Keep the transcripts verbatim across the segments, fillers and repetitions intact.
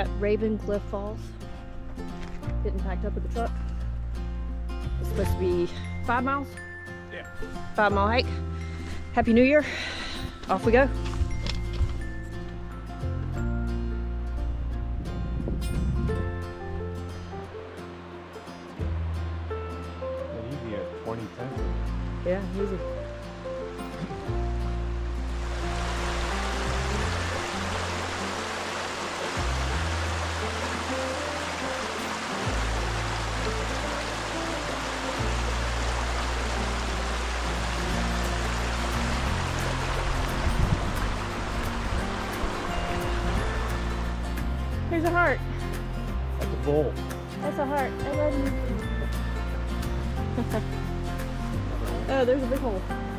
at Raven Cliff Falls. Getting packed up with the truck. It's supposed to be five miles? Yeah. Five mile hike. Happy New Year. Off we go. Easy at twenty ten. Yeah, easy. Here's a heart. That's a bull. That's a heart. I love you. Oh, there's a big hole.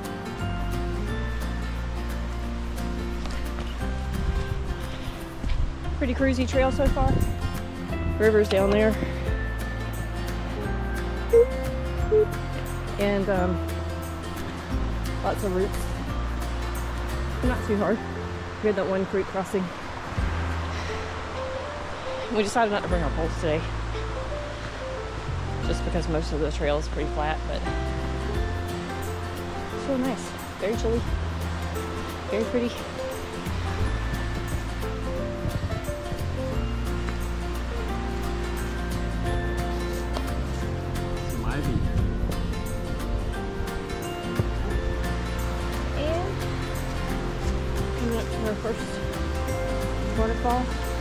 Pretty cruisy trail so far. River's down there. And um, lots of roots. Not too hard. We had that one creek crossing. We decided not to bring our poles today, just because most of the trail is pretty flat, but it's real nice. Very chilly, very pretty. Some ivy. And coming up to our first waterfall.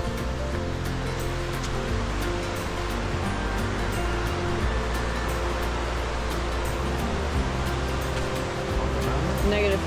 Negative.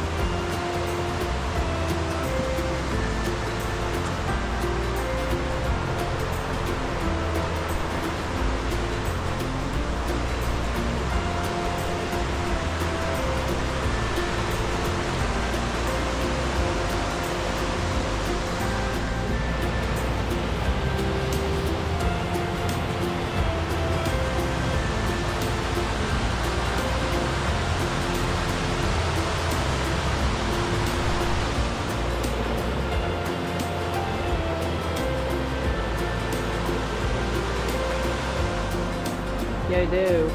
Yeah, I do.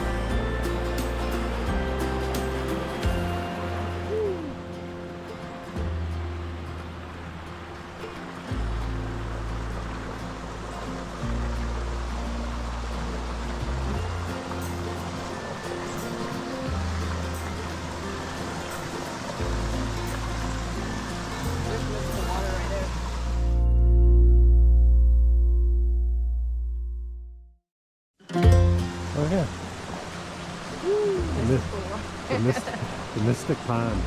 Oh yeah. The, myst the, myst the Mystic Pond.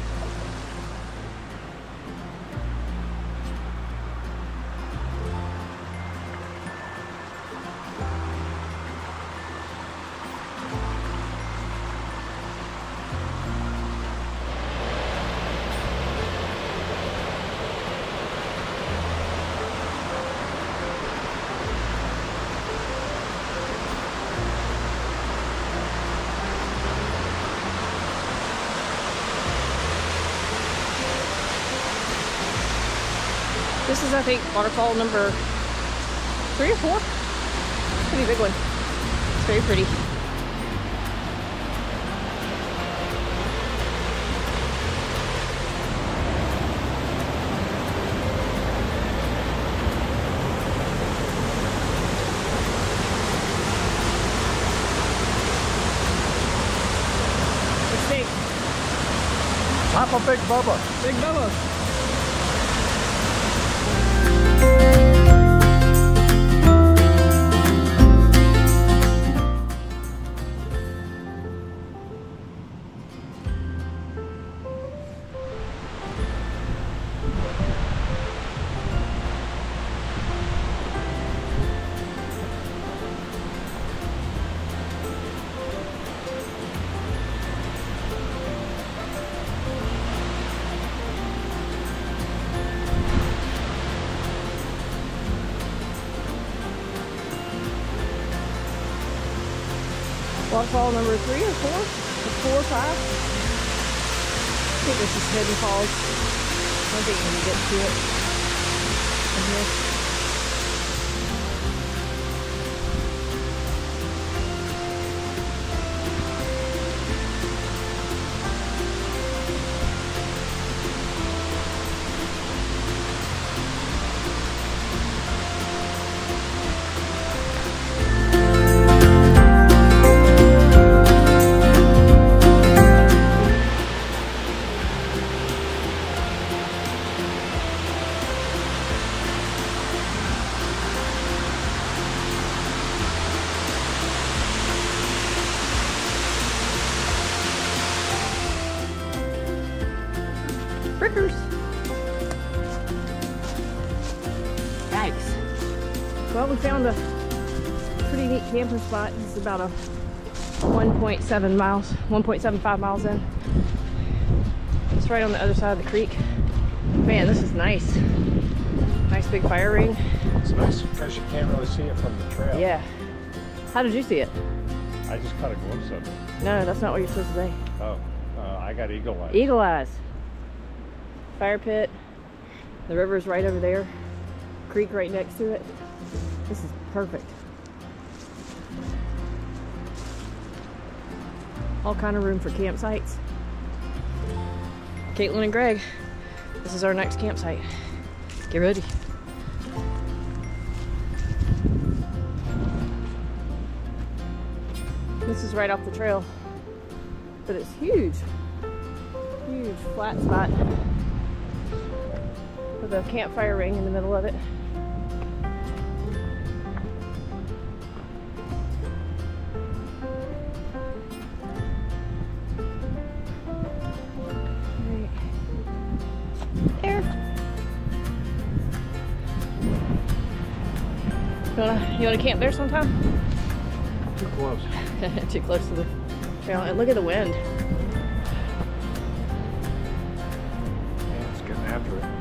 This is, I think, waterfall number three or four. Pretty big one. It's very pretty. Let's see. Papa Big Bubba. Big Bubba. Waterfall number three or four? Or four or five? I think this is Hidden Falls. I don't think we're going to get to it from here. Frickers. Yikes. Well, we found a pretty neat camping spot. It's about a one point seven miles, one point seven five miles in. It's right on the other side of the creek. Man, this is nice. Nice big fire ring. It's nice because you can't really see it from the trail. Yeah. How did you see it? I just caught a glimpse of it. No, no, that's not what you're supposed to say. Oh, uh, I got eagle eyes. Eagle eyes. Fire pit. The river's right over there. Creek right next to it. This is perfect. All kind of room for campsites. Caitlin and Greg, this is our next campsite. Get ready. This is right off the trail, but it's huge. Huge flat spot with a campfire ring in the middle of it. There. You wanna, you wanna camp there sometime? Too close. Too close to the trail. And look at the wind. Yeah, it's getting after it.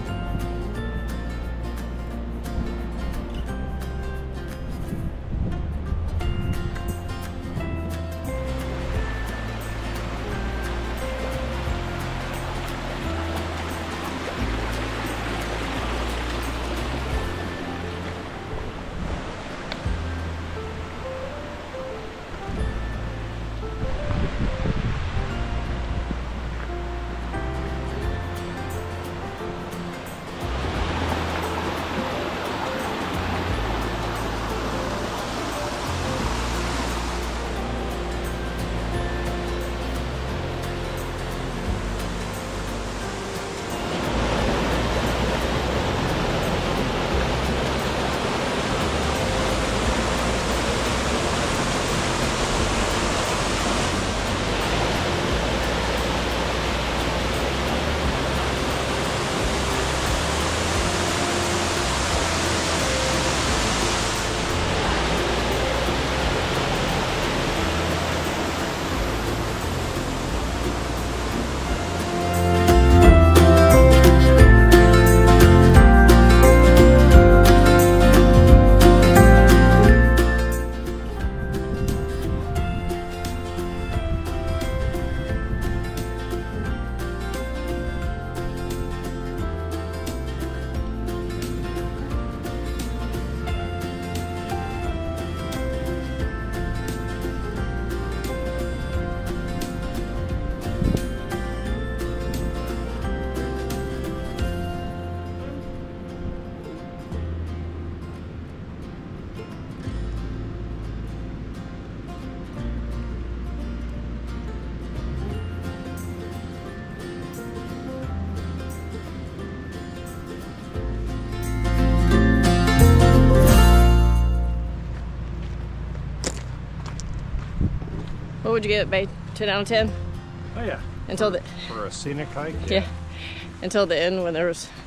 What would you give it, babe? ten out of ten? Oh yeah. Until for, the for a scenic hike. Yeah. yeah. Until the end when there was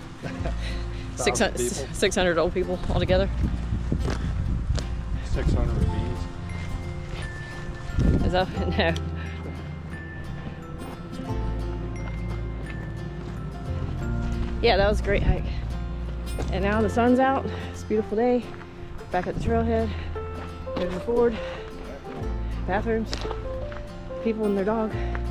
six hundred, six hundred old people all together. six hundred bees. Is that no? Yeah, that was a great hike. And now the sun's out. It's a beautiful day. Back at the trailhead. Moving forward. Bathrooms. People and their dog.